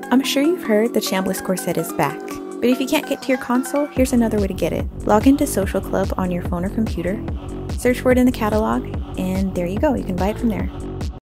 I'm sure you've heard the Chambliss Corset is back, but if you can't get to your console, here's another way to get it. Log into Social Club on your phone or computer, search for it in the catalog, and there you go, you can buy it from there.